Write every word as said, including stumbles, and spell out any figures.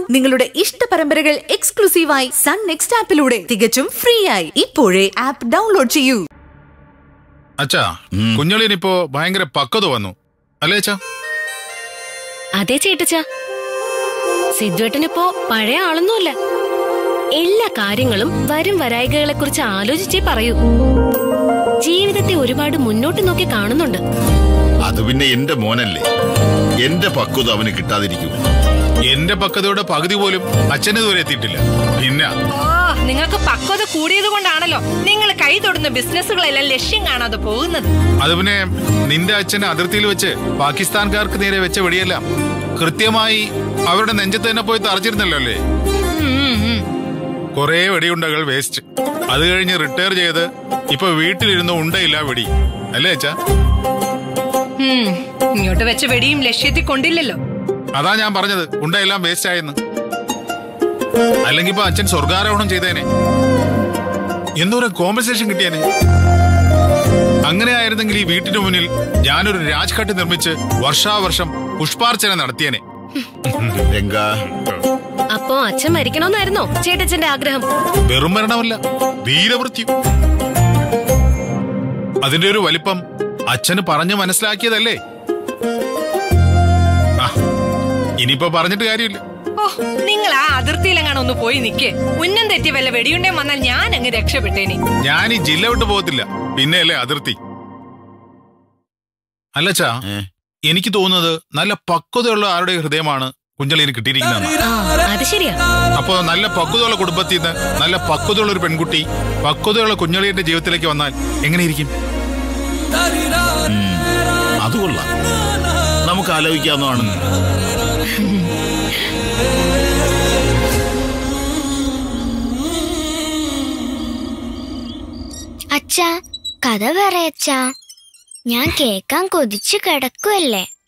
നിങ്ങളുടെ ഇഷ്ട പരമ്പരകൾ എക്സ്ക്ലൂസീവായി സൺ നെക്സ്റ്റ് ആപ്പിലൂടെ തികച്ചും ഫ്രീ ആയി ഇപ്പോഴേ ആപ്പ് ഡൗൺലോഡ് ചെയ്യൂ. അച്ഛാ, കുഞ്ഞളിനിപ്പോ ഭയങ്കര പക്വത വന്നു അല്ലേ അച്ഛാ? അതെ ചേട്ടച്ച, സിദ്ധുവേട്ടനിപ്പോ പഴയ ആളൊന്നുമല്ല. എല്ലാ കാര്യങ്ങളും വരും വരായികളെ കുറിച്ച് ആലോചിച്ചേ പറയൂ. ജീവിതത്തെ ഒരുപാട് മുന്നോട്ട് നോക്കി കാണുന്നുണ്ട്. അത് പിന്നെ എന്റെ മോനല്ലേ, എന്റെ പക്വത അവന് കിട്ടാതിരിക്കും. എന്റെ പക്വതയുടെ പകുതി പോലും അച്ഛന് ഇതുവരെ എത്തിയിട്ടില്ല. പിന്നെ നിങ്ങൾക്ക് പക്വത കൂടിയത് കൊണ്ടാണല്ലോ നിങ്ങൾ കൈ തൊടുന്ന ബിസിനസ്സുകളെല്ലാം ലക്ഷ്യം കാണാതെ പോകുന്നത്. അത് പിന്നെ നിന്റെ അച്ഛന് അതിർത്തിയിൽ വെച്ച് പാകിസ്ഥാൻകാർക്ക് നേരെ വെച്ച വെടിയെല്ലാം കൃത്യമായി അവരുടെ നെഞ്ചത്ത് തന്നെ പോയി തറച്ചിരുന്നല്ലോ അല്ലേ? കൊറേ വെടിയുണ്ടകൾ വേസ്റ്റ്. അത് കഴിഞ്ഞ് റിട്ടയർ ചെയ്ത് ഇപ്പൊ വീട്ടിലിരുന്ന് ഉണ്ടയില്ല വെടി അല്ലേ അച്ഛാ? ഇങ്ങോട്ട് വെച്ച വെടിയും ലക്ഷ്യത്തിൽ കൊണ്ടില്ലല്ലോ. അതാ ഞാൻ പറഞ്ഞത്, ഉണ്ടയെല്ലാം വേസ്റ്റ് ആയെന്ന്. അല്ലെങ്കിൽ ഇപ്പൊ അച്ഛൻ സ്വർഗാരോഹണം ചെയ്തേനെ, എന്തോരം കോമ്പൻസേഷൻ കിട്ടിയേനെ. അങ്ങനെ ആയിരുന്നെങ്കിൽ ഈ വീട്ടിന് മുന്നിൽ ഞാനൊരു രാജ്ഘട്ട് നിർമ്മിച്ച് വർഷാവർഷം പുഷ്പാർച്ചന നടത്തിയേനെ. അപ്പോ അച്ഛൻ മരിക്കണമെന്നായിരുന്നോ ചേട്ടച്ചന്റെ ആഗ്രഹം? വെറും മരണമല്ല, വീരമൃത്യു. അതിന്റെ ഒരു വലിപ്പം അച്ഛന് പറഞ്ഞു മനസ്സിലാക്കിയതല്ലേ. ഇനിയിപ്പോ പറഞ്ഞിട്ട് കാര്യമില്ല. ഓ, നിങ്ങൾ ആ അതിർത്തിയിലെങ്ങാണ് ഒന്ന് പോയി നിക്ക്. ഉന്നം തെറ്റി വല്ല വെടിയുണ്ടേ വന്നാൽ ഞാൻ അങ്ങ് രക്ഷപ്പെട്ടേനെ. ഞാൻ ഈ ജില്ല വിട്ട് പോകത്തില്ല, പിന്നെയല്ലേ അതിർത്തി. അല്ലച്ചാ, എനിക്ക് തോന്നുന്നത് നല്ല പക്വതയുള്ള ആരുടെ ഹൃദയമാണ് കുഞ്ഞളിന് കിട്ടിയിരിക്കുന്നത്. അത് ശരിയാ. അപ്പൊ നല്ല പക്വതയുള്ള കുടുംബത്തിൽ നിന്ന് നല്ല പക്വതയുള്ള ഒരു പെൺകുട്ടി പക്വതയുള്ള കുഞ്ഞളിയുടെ ജീവിതത്തിലേക്ക് വന്നാൽ എങ്ങനെയിരിക്കും? അതുകൊള്ളാം, നമുക്ക് ആലോചിക്കാവുന്നതാണ്. അച്ഛാ, കഥ പറയച്ചാ, ഞാൻ കേക്കാൻ കൊതിച്ചു കിടക്കുവല്ലേ.